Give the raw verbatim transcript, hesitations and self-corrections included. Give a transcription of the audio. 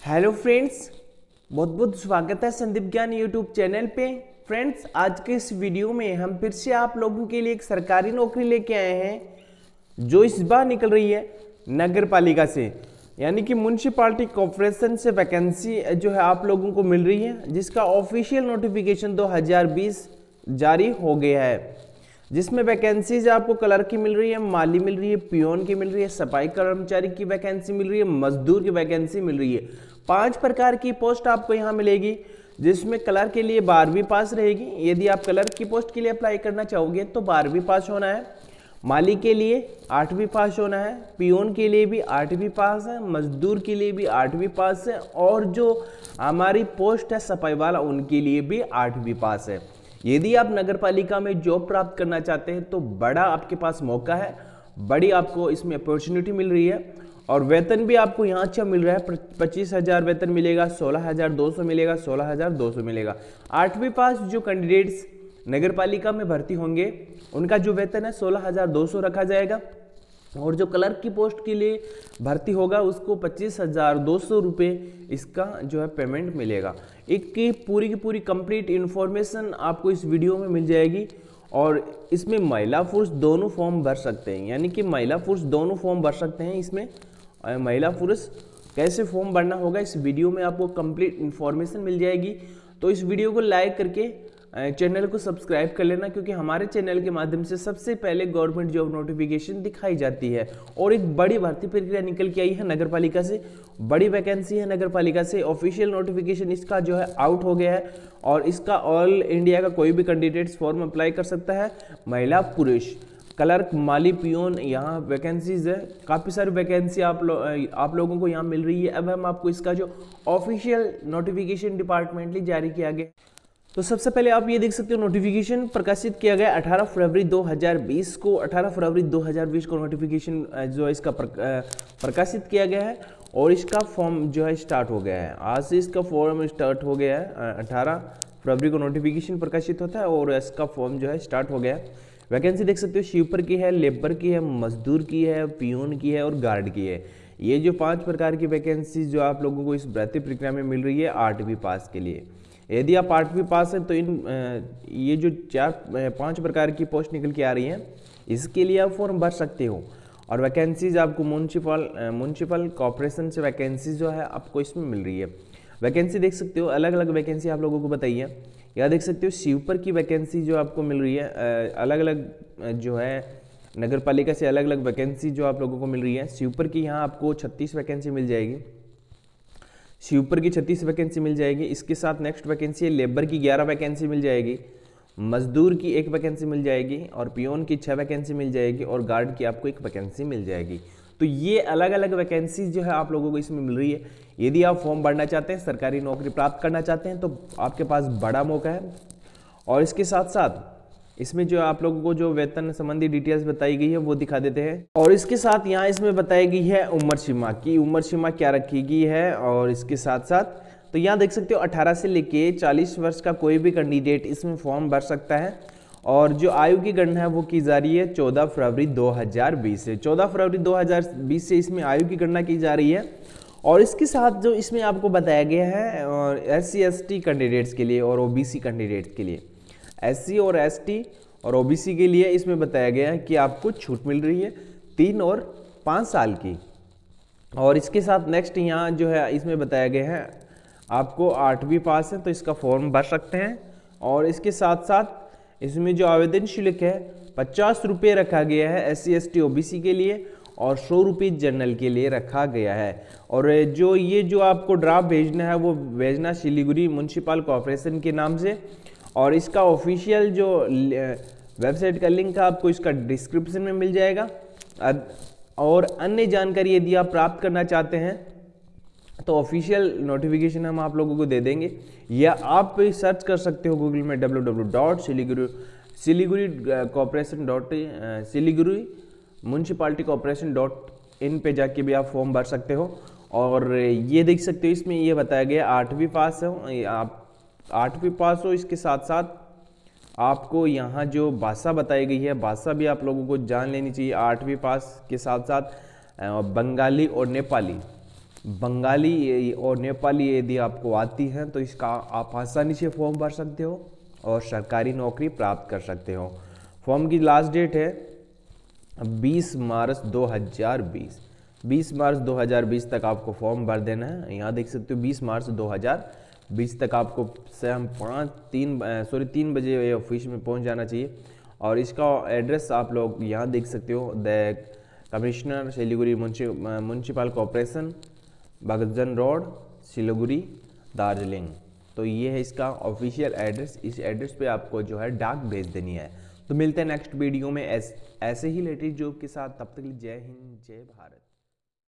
Hello friends, बहुत बहुत स्वागत है संदीप ज्ञान यूट्यूब चैनल पे। फ्रेंड्स, आज के इस वीडियो में हम फिर से आप लोगों के लिए एक सरकारी नौकरी लेके आए हैं जो इस बार निकल रही है नगर पालिका से, यानी कि म्यूनसिपालिटी कॉर्पोरेशन से वैकेंसी जो है आप लोगों को मिल रही है, जिसका ऑफिशियल नोटिफिकेशन दो हज़ार बीस जारी हो गया है, जिसमें वैकेंसीज आपको क्लर्क की मिल रही है, माली मिल रही है, पियोन की मिल रही है, सफाई कर्मचारी की वैकेंसी मिल रही है, मजदूर की वैकेंसी मिल रही है। पांच प्रकार की पोस्ट आपको यहाँ मिलेगी, जिसमें क्लर्क के लिए बारहवीं पास रहेगी। यदि आप क्लर्क की पोस्ट के लिए अप्लाई करना चाहोगे तो बारहवीं पास होना है, माली के लिए आठवीं पास होना है, पियोन के लिए भी आठवीं पास है, मजदूर के लिए भी आठवीं पास है, और जो हमारी पोस्ट है सफाई वाला उनके लिए भी आठवीं पास है। यदि आप नगर पालिका में जॉब प्राप्त करना चाहते हैं तो बड़ा आपके पास मौका है, बड़ी आपको इसमें अपॉर्चुनिटी मिल रही है, और वेतन भी आपको यहाँ अच्छा मिल रहा है। पच्चीस हजार वेतन मिलेगा, सोलह हजार दो सौ मिलेगा, सोलह हजार दो सौ मिलेगा। आठवीं पास जो कैंडिडेट्स नगर पालिका में भर्ती होंगे उनका जो वेतन है सोलह हजार दो सौ रखा जाएगा, और जो क्लर्क की पोस्ट के लिए भर्ती होगा उसको पच्चीस हजार दो सौ रुपये इसका जो है पेमेंट मिलेगा। एक की पूरी की पूरी कंप्लीट इन्फॉर्मेशन आपको इस वीडियो में मिल जाएगी, और इसमें महिला पुरुष दोनों फॉर्म भर सकते हैं, यानी कि महिला पुरुष दोनों फॉर्म भर सकते हैं। इसमें महिला पुरुष कैसे फॉर्म भरना होगा इस वीडियो में आपको कंप्लीट इन्फॉर्मेशन मिल जाएगी। तो इस वीडियो को लाइक करके चैनल को सब्सक्राइब कर लेना, क्योंकि हमारे चैनल के माध्यम से सबसे पहले गवर्नमेंट जॉब नोटिफिकेशन दिखाई जाती है। और एक बड़ी भर्ती प्रक्रिया निकल के आई है नगर पालिका से, बड़ी वैकेंसी है नगर पालिका से। ऑफिशियल नोटिफिकेशन इसका जो है आउट हो गया है, और इसका ऑल इंडिया का कोई भी कैंडिडेट्स फॉर्म अप्लाई कर सकता है, महिला पुरुष। क्लर्क, माली, पियोन, यहाँ वैकेंसीज है, काफ़ी सारी वैकेंसी आप लो, आप लोगों को यहाँ मिल रही है। अब हम आपको इसका जो ऑफिशियल नोटिफिकेशन डिपार्टमेंटली जारी किया गया, तो सबसे पहले आप ये देख सकते हो नोटिफिकेशन प्रकाशित किया गया अठारह फरवरी दो हज़ार बीस को। अठारह फरवरी दो हज़ार बीस को नोटिफिकेशन जो है इसका प्रकाशित किया गया है, और इसका फॉर्म जो है स्टार्ट हो गया है। आज से इसका फॉर्म स्टार्ट हो गया है। अठारह फरवरी को नोटिफिकेशन प्रकाशित होता है और इसका फॉर्म जो है स्टार्ट हो गया है। वैकेंसी देख सकते हो स्वीपर की है, लेबर की है, मजदूर की है, पियोन की है और गार्ड की है। ये जो पाँच प्रकार की वैकेंसी जो आप लोगों को इस भर्ती प्रक्रिया में मिल रही है आठवीं पास के लिए। यदि आप आठवीं पास हैं तो इन ये जो चार पांच प्रकार की पोस्ट निकल के आ रही हैं इसके लिए आप फॉर्म भर सकते हो। और वैकेंसीज आपको म्यूनसिपल म्यूनसिपल कॉर्पोरेशन से वैकेंसीज जो है आपको इसमें मिल रही है। वैकेंसी देख सकते हो, अलग अलग वैकेंसी आप लोगों को बताइए। यहाँ देख सकते हो स्वीपर की वैकेंसी जो आपको मिल रही है, अलग अलग जो है नगर पालिका से अलग अलग वैकेंसी जो आप लोगों को मिल रही है। स्वीपर की यहाँ आपको छत्तीस वैकेंसी मिल जाएगी, स्वीपर की छत्तीस वैकेंसी मिल जाएगी। इसके साथ नेक्स्ट वैकेंसी है लेबर की ग्यारह वैकेंसी मिल जाएगी, मजदूर की एक वैकेंसी मिल जाएगी, और पियोन की छः वैकेंसी मिल जाएगी, और गार्ड की आपको एक वैकेंसी मिल जाएगी। तो ये अलग अलग वैकेंसी जो है आप लोगों को इसमें मिल रही है। यदि आप फॉर्म भरना चाहते हैं, सरकारी नौकरी प्राप्त करना चाहते हैं, तो आपके पास बड़ा मौका है। और इसके साथ साथ इसमें जो आप लोगों को जो वेतन संबंधी डिटेल्स बताई गई है वो दिखा देते हैं। और इसके साथ यहाँ इसमें बताई गई है उम्र सीमा की, उम्र सीमा क्या रखी गई है। और इसके साथ साथ तो यहाँ देख सकते हो अठारह से लेके चालीस वर्ष का कोई भी कैंडिडेट इसमें फॉर्म भर सकता है। और जो आयु की गणना है वो की जा रही है चौदह फरवरी दो हज़ार बीस से। चौदह फरवरी दो हज़ार बीस से इसमें आयु की गणना की जा रही है। और इसके साथ जो इसमें आपको बताया गया है और S C S T candidates के लिए और ओ बी सी कैंडिडेट्स के लिए, एस सी और एस टी और ओ बी सी के लिए इसमें बताया गया है कि आपको छूट मिल रही है तीन और पाँच साल की। और इसके साथ नेक्स्ट यहाँ जो है इसमें बताया गया है आपको आठवीं पास है तो इसका फॉर्म भर सकते हैं। और इसके साथ साथ इसमें जो आवेदन शुल्क है पचास रुपये रखा गया है S C S T O B C के लिए, और सौ रुपये जनरल के लिए रखा गया है। और जो ये जो आपको ड्राफ्ट भेजना है वो भेजना सिलीगुड़ी म्यूनसिपल कॉर्पोरेशन के नाम से। और इसका ऑफिशियल जो वेबसाइट का लिंक है आपको इसका डिस्क्रिप्शन में मिल जाएगा। और अन्य जानकारी यदि आप प्राप्त करना चाहते हैं तो ऑफिशियल नोटिफिकेशन हम आप लोगों को दे देंगे, या आप सर्च कर सकते हो गूगल में W W W dot Siliguri Siliguri corporation dot Siliguri municipality corporation dot in पे जाके भी आप फॉर्म भर सकते हो। और ये देख सकते हो इसमें ये बताया गया आठवीं पास हो, आप आठवीं पास हो। इसके साथ साथ आपको यहाँ जो भाषा बताई गई है भाषा भी आप लोगों को जान लेनी चाहिए। आठवीं पास के साथ साथ बंगाली और नेपाली बंगाली और नेपाली यदि आपको आती हैं तो इसका आप आसानी से फॉर्म भर सकते हो और सरकारी नौकरी प्राप्त कर सकते हो। फॉर्म की लास्ट डेट है बीस मार्च दो हज़ार बीस। बीस मार्च दो हज़ार बीस तक आपको फॉर्म भर देना है। यहाँ देख सकते हो बीस मार्च दो हज़ार बीस तक आपको शाम पाँच तीन सॉरी तीन बजे ऑफिस में पहुँच जाना चाहिए। और इसका एड्रेस आप लोग यहाँ देख सकते हो, the commissioner Siliguri municipal corporation, Bagjan road, Siliguri, Darjeeling. तो ये है इसका ऑफिशियल एड्रेस। इस एड्रेस पे आपको जो है डाक भेज देनी है। तो मिलते हैं नेक्स्ट वीडियो में ऐसे ही लेटेस्ट जॉब के साथ। तब तक के लिए जय हिंद, जय भारत।